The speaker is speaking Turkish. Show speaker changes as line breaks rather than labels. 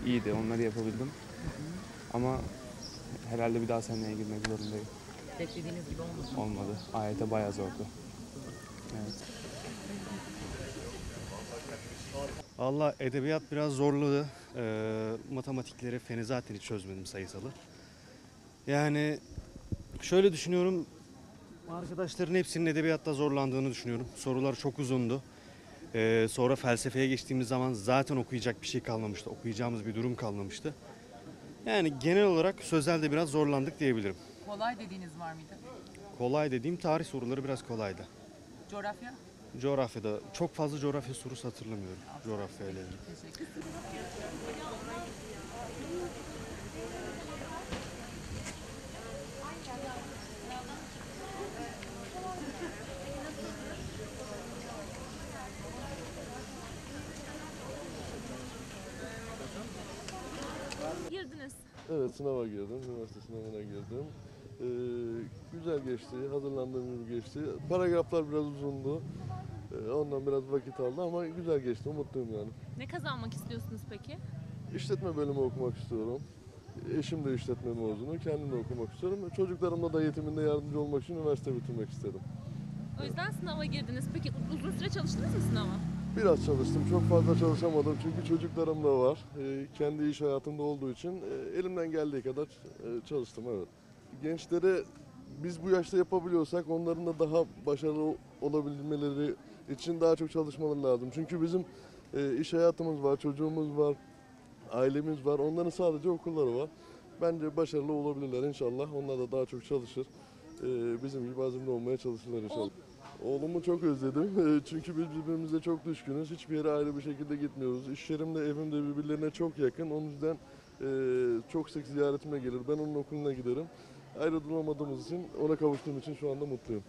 iyiydi. Onları yapabildim. Ama herhalde bir daha seneye girmek zorundayım.
Beklediğiniz gibi olmadı mı?
Olmadı. AYT bayağı zordu. Evet.
Valla edebiyat biraz zorladı. Matematikleri, feni zaten hiç çözmedim, sayısalı. Yani şöyle düşünüyorum, arkadaşların hepsinin edebiyatta zorlandığını düşünüyorum. Sorular çok uzundu. Sonra felsefeye geçtiğimiz zaman zaten okuyacak bir şey kalmamıştı. Okuyacağımız bir durum kalmamıştı. Yani genel olarak sözelde biraz zorlandık diyebilirim.
Kolay dediğiniz var mıydı?
Kolay dediğim tarih soruları biraz kolaydı.
Coğrafya?
Coğrafyada çok fazla coğrafya sorusu hatırlamıyorum. Coğrafya ile ilgili.
Teşekkür ederim.
Girdiniz.
Evet, sınava girdim. Üniversite sınavına girdim. Güzel geçti, hazırlandığım gibi geçti. Paragraflar biraz uzundu. Ondan biraz vakit aldı ama güzel geçti, mutluyum yani.
Ne kazanmak istiyorsunuz peki?
İşletme bölümü okumak istiyorum. Eşim de işletme mezunu, kendim de okumak istiyorum. Çocuklarımla da eğitiminde yardımcı olmak için üniversite bitirmek istedim.
O yüzden sınava girdiniz. Peki uzun süre çalıştınız mı sınava?
Biraz çalıştım, çok fazla çalışamadım çünkü çocuklarım da var. Kendi iş hayatımda olduğu için elimden geldiği kadar çalıştım, evet. Gençlere biz bu yaşta yapabiliyorsak onların da daha başarılı olabilmeleri için daha çok çalışmaları lazım. Çünkü bizim iş hayatımız var, çocuğumuz var, ailemiz var. Onların sadece okulları var. Bence başarılı olabilirler inşallah. Onlar da daha çok çalışır. Bizim gibi azimli olmaya çalışırlar inşallah. Oğlumu çok özledim. Çünkü biz birbirimize çok düşkünüz. Hiçbir yere ayrı bir şekilde gitmiyoruz. İş yerimde, evimde birbirlerine çok yakın. Onun yüzden çok sık ziyaretime gelir. Ben onun okuluna giderim. Ayrı duramadığımız için, ona kavuştuğum için şu anda mutluyum.